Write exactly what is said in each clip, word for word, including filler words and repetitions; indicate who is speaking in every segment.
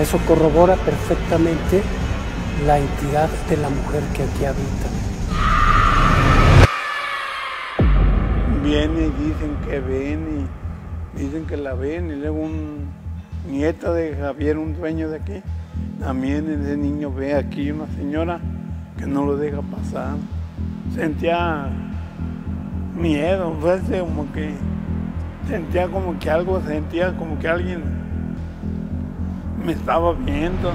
Speaker 1: Eso corrobora perfectamente la entidad de la mujer que aquí habita.
Speaker 2: Vienen y dicen que ven y dicen que la ven, y luego un nieto de Javier, un dueño de aquí, también ese niño ve aquí una señora que no lo deja pasar. Sentía miedo, fue como que sentía como que algo, sentía como que alguien me estaba viendo.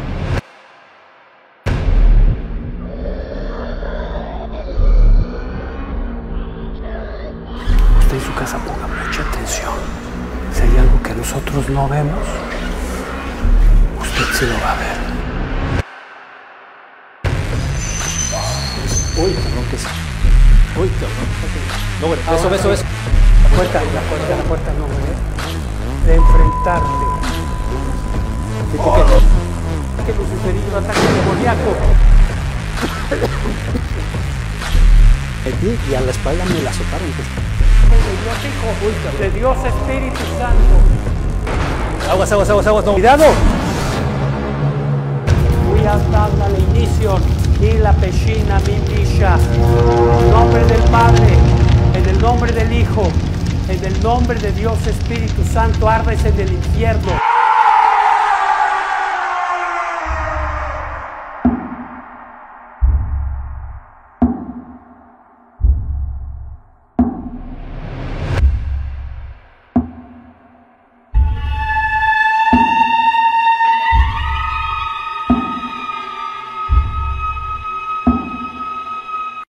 Speaker 1: Usted en su casa ponga mucha atención. Si hay algo que nosotros no vemos, usted sí lo va a ver. Uy, cabrón, ¿qué es eso? Uy, cabrón. No, bueno, eso, eso, eso. La puerta, la puerta, la puerta no, ¿eh? De enfrentarte. ¿De qué queda? Que Luciferino ataque demoníaco. Y a la espalda me la azotaron. De Dios Espíritu Santo. Aguas, aguas, aguas, aguas, no. ¡Cuidado! Voy a darle al inicio y la pechina mi bisha. En el nombre del Padre, en el nombre del Hijo, en el nombre de Dios Espíritu Santo, árrese del infierno.